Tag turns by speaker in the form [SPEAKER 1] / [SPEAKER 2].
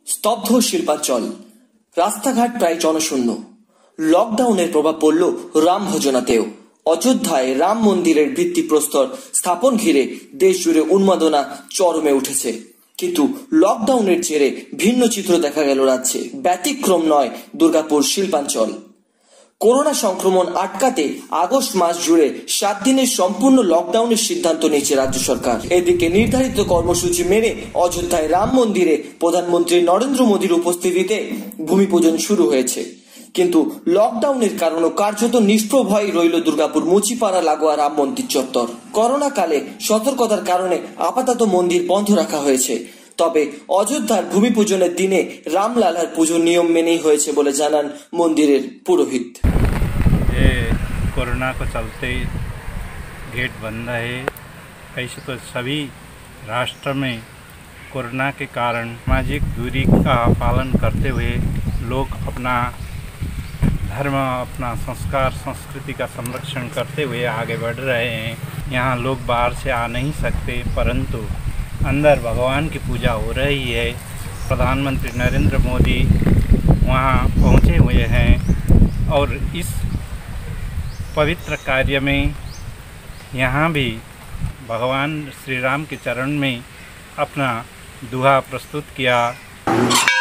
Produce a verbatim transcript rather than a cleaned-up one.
[SPEAKER 1] স্তব্ধ শিল্পাঞ্চল, রাস্তাঘাট প্রায় জনশূন্য। লকডাউনের প্রভাব পড়ল রাম ভজনাতেও। অযোধ্যায় রাম মন্দিরের ভিত্তিপ্রস্তর স্থাপন ঘিরে দেশ জুড়ে উন্মাদনা চরমে উঠেছে। কিন্তু লকডাউনের জেরে ভিন্ন চিত্র দেখা গেল রাজ্যে। ব্যতিক্রম নয় দুর্গাপুর শিল্পাঞ্চল। করোনা সংক্রমণ আটকাতে আগস্ট মাস জুড়ে সাত দিনের সম্পূর্ণ লকডাউনের সিদ্ধান্ত নিয়েছে রাজ্য সরকার। এদিকে নির্ধারিত কর্মসূচি মেনে অযোধ্যায় রাম মন্দিরে প্রধানমন্ত্রী নরেন্দ্র মোদীর উপস্থিতিতে ভূমি পূজন শুরু হয়েছে। কিন্তু লকডাউনের কারণে কার্যত নিষ্প্রভ হয়ে রইল দুর্গাপুর মুচিপাড়া লাগোয়া রাম মন্দির চত্বর। করোনা কালে সতর্কতার কারণে আপাতত মন্দির বন্ধ রাখা হয়েছে। তবে অযোধ্যার ভূমি পূজনের দিনে রামলালার পুজোর নিয়ম মেনেই হয়েছে বলে জানান মন্দিরের পুরোহিত।
[SPEAKER 2] कोरोना को चलते गेट बंद है। ऐसे तो सभी राष्ट्र में कोरोना के कारण सामाजिक दूरी का पालन करते हुए लोग अपना धर्म, अपना संस्कार, संस्कृति का संरक्षण करते हुए आगे बढ़ रहे हैं। यहाँ लोग बाहर से आ नहीं सकते, परंतु अंदर भगवान की पूजा हो रही है। प्रधानमंत्री नरेंद्र मोदी वहाँ पहुँचे हुए हैं और इस पवित्र कार्य में यहाँ भी भगवान श्री राम के चरण में अपना दुआ प्रस्तुत किया।